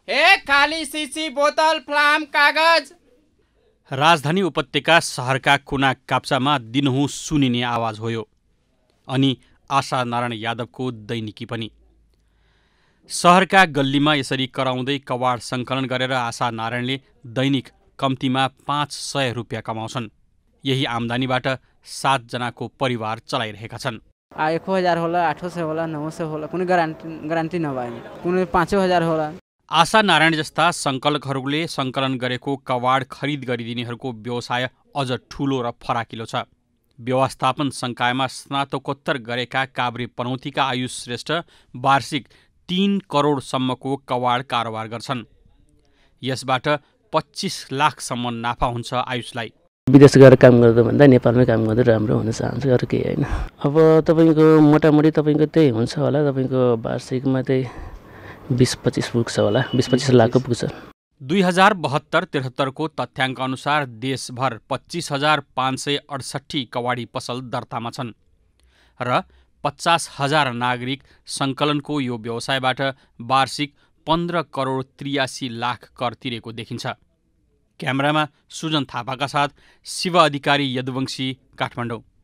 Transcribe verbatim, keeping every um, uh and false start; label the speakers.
Speaker 1: ए खाली सिसी बोतल फ्लाम कागज।
Speaker 2: राजधानी उपत्यका सहरका कुना काप्चामा दिनहुँ सुनिने आवाज हो यो। अनि आशा नारायण यादवको दैनिकी पनि। सहरका गल्लीमा यसरी कराउँदै कवाड सङ्कलन गरेर आशा नारायणले दैनिक कम्तीमा पाँच सय रुपियाँ कमाउँछन्। यही आम्दानीबाट सातजनाको परिवार चलाइरहेका छन्।
Speaker 3: एक हजार होला, आठ सय होला, नौ सय होला, कुनै ग्यारेन्टी ग्यारेन्टी नभए कुनै पाँचौ हजार होला।
Speaker 2: आशा नारायण जस्ता सङ्कलकहरूले सङ्कलन गरेको कवाड खरिद गरिदिनेहरूको व्यवसाय अझ ठुलो र फराकिलो छ। व्यवस्थापन सङ्कायमा स्नातकोत्तर गरेका काभ्रे पनौतीका आयुष श्रेष्ठ वार्षिक तीन करोडसम्मको कवाड कारोबार गर्छन्। यसबाट पच्चिस लाखसम्म नाफा हुन्छ आयुषलाई।
Speaker 4: विदेश गएर काम गर्दा भन्दा नेपालमै काम गर्दै राम्रो हुन चाहन्छु, अरू केही होइन। अब तपाईँको मोटामोटी तपाईँको त्यही हुन्छ होला, तपाईँको वार्षिकमा त्यही बिस पच्चिस पुग्छ होला, बिस पच्चिस लाखको पुग्छ।
Speaker 2: दुई हजार बहत्तर त्रिहत्तरको तथ्याङ्क अनुसार देशभर पच्चिस हजार पाँच सय अडसट्ठी कवाडी पसल दर्तामा छन् र पचास हजार नागरिक सङ्कलनको यो व्यवसायबाट वार्षिक पन्ध्र करोड त्रियासी लाख कर तिरेको देखिन्छ। क्यामेरामा सुजन थापाका साथ शिव अधिकारी, यदुवंशी, काठमाडौँ।